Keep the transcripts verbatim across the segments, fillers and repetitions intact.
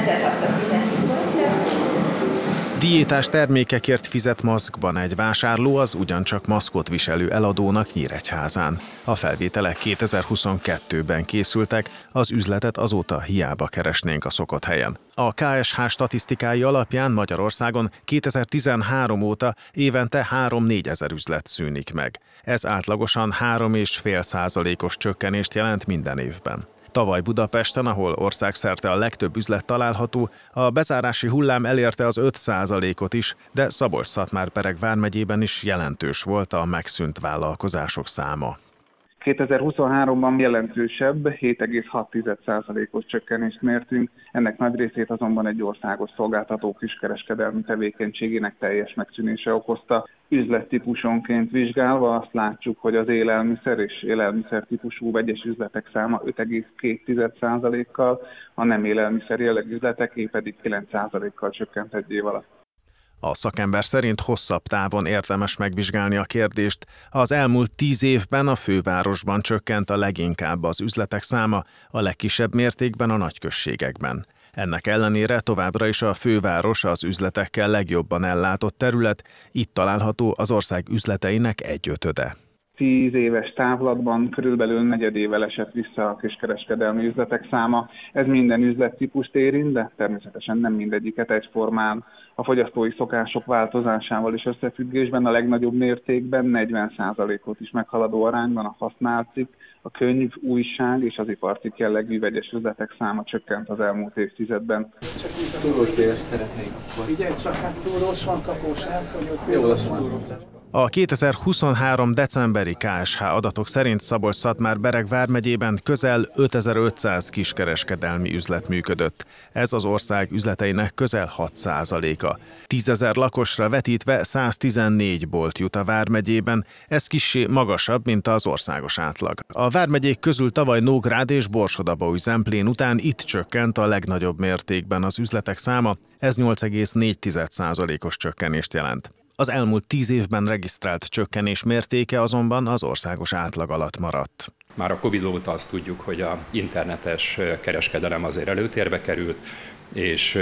ezerhatszáztizenhét forint lesz. Diétás termékekért fizet maszkban egy vásárló az ugyancsak maszkot viselő eladónak Nyíregyházán. A felvételek kétezer-huszonkettőben készültek, az üzletet azóta hiába keresnénk a szokott helyen. A ká es há statisztikái alapján Magyarországon kétezer-tizenhárom óta évente három-négyezer üzlet szűnik meg. Ez átlagosan három egész öt százalékos csökkenést jelent minden évben. Tavaly Budapesten, ahol országszerte a legtöbb üzlet található, a bezárási hullám elérte az öt százalékot is, de Szabolcs-Szatmár-Bereg vármegyében is jelentős volt a megszűnt vállalkozások száma. kétezer-huszonháromban jelentősebb, hét egész hat százalékos csökkenést mértünk, ennek nagy részét azonban egy országos szolgáltató kiskereskedelmi tevékenységének teljes megszűnése okozta. Üzlettípusonként vizsgálva azt látjuk, hogy az élelmiszer és élelmiszer típusú vegyes üzletek száma öt egész két százalékkal, a nem élelmiszer jellegű üzleteké pedig kilenc százalékkal csökkent egy év alatt. A szakember szerint hosszabb távon érdemes megvizsgálni a kérdést. Az elmúlt tíz évben a fővárosban csökkent a leginkább az üzletek száma, a legkisebb mértékben a nagyközségekben. Ennek ellenére továbbra is a főváros az üzletekkel legjobban ellátott terület, itt található az ország üzleteinek egyötöde. Tíz éves távlatban körülbelül negyedével esett vissza a kiskereskedelmi üzletek száma. Ez minden üzlettípust érint, de természetesen nem mindegyiket egyformán. A fogyasztói szokások változásával is összefüggésben a legnagyobb mértékben negyven százalékot is meghaladó arányban a használt cikk, a könyv, újság és az iparcikk jellegű vegyes üzletek száma csökkent az elmúlt évtizedben. Túrós éves szeretnék. Figyelj csak, hát túrós van, kapós, elfogyott. Jó lesz a túrós. A kétezer-huszonhárom decemberi ká es há adatok szerint Szabolcs-Szatmár-Bereg vármegyében közel ötezer-ötszáz kiskereskedelmi üzlet működött. Ez az ország üzleteinek közel hat százaléka. tízezer lakosra vetítve száztizennégy bolt jut a vármegyében, ez kissé magasabb, mint az országos átlag. A vármegyék közül tavaly Nógrád és Borsod-Abaúj-Zemplén után itt csökkent a legnagyobb mértékben az üzletek száma, ez nyolc egész négy százalékos csökkenést jelent. Az elmúlt tíz évben regisztrált csökkenés mértéke azonban az országos átlag alatt maradt. Már a Covid óta azt tudjuk, hogy a internetes kereskedelem azért előtérbe került, és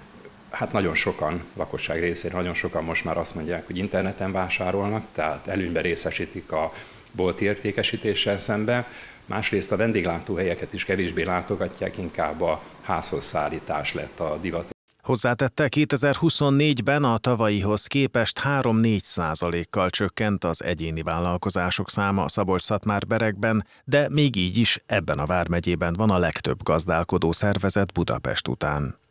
hát nagyon sokan, lakosság részéről nagyon sokan most már azt mondják, hogy interneten vásárolnak, tehát előnyben részesítik a bolti értékesítéssel szemben. Másrészt a vendéglátóhelyeket is kevésbé látogatják, inkább a házhoz szállítás lett a divat. Hozzátette, kétezer-huszonnégyben a tavalyihoz képest három-négy százalékkal csökkent az egyéni vállalkozások száma a Szabolcs-Szatmár-Beregben, de még így is ebben a vármegyében van a legtöbb gazdálkodó szervezet Budapest után.